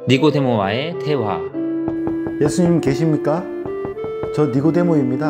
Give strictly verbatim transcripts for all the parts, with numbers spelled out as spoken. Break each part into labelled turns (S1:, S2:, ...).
S1: 니고데모와의 대화.
S2: 예수님 계십니까? 저 니고데모입니다.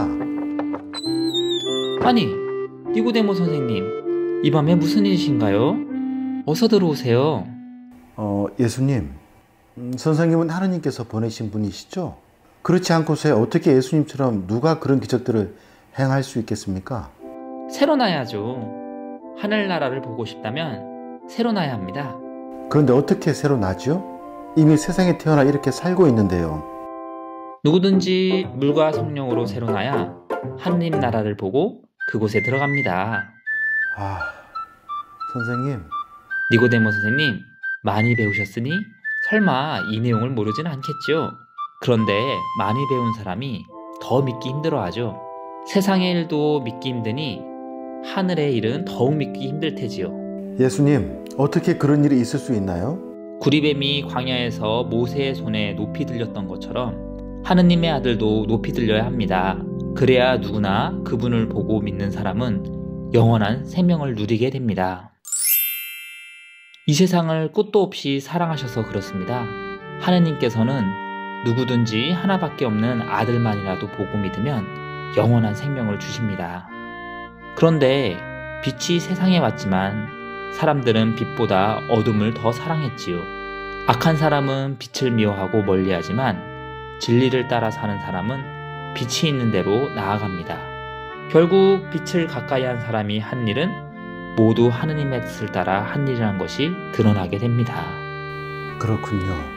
S1: 아니, 니고데모 선생님, 이 밤에 무슨 일이신가요? 어서 들어오세요.
S2: 어, 예수님, 음, 선생님은 하느님께서 보내신 분이시죠? 그렇지 않고서 어떻게 예수님처럼 누가 그런 기적들을 행할 수 있겠습니까?
S1: 새로 나야죠. 하늘나라를 보고 싶다면 새로 나야 합니다.
S2: 그런데 어떻게 새로 나죠? 이미 세상에 태어나 이렇게 살고 있는데요.
S1: 누구든지 물과 성령으로 새로 나야 하느님 나라를 보고 그곳에 들어갑니다.
S2: 아, 선생님.
S1: 니고데모 선생님, 많이 배우셨으니 설마 이 내용을 모르진 않겠죠? 그런데 많이 배운 사람이 더 믿기 힘들어하죠. 세상의 일도 믿기 힘드니 하늘의 일은 더욱 믿기 힘들 테지요.
S2: 예수님, 어떻게 그런 일이 있을 수 있나요?
S1: 구리뱀이 광야에서 모세의 손에 높이 들렸던 것처럼 하느님의 아들도 높이 들려야 합니다. 그래야 누구나 그분을 보고 믿는 사람은 영원한 생명을 누리게 됩니다. 이 세상을 끝도 없이 사랑하셔서 그렇습니다. 하느님께서는 누구든지 하나밖에 없는 아들만이라도 보고 믿으면 영원한 생명을 주십니다. 그런데 빛이 세상에 왔지만 사람들은 빛보다 어둠을 더 사랑했지요. 악한 사람은 빛을 미워하고 멀리하지만 진리를 따라 사는 사람은 빛이 있는 대로 나아갑니다. 결국 빛을 가까이 한 사람이 한 일은 모두 하느님의 뜻을 따라 한 일이라는 것이 드러나게 됩니다.
S2: 그렇군요.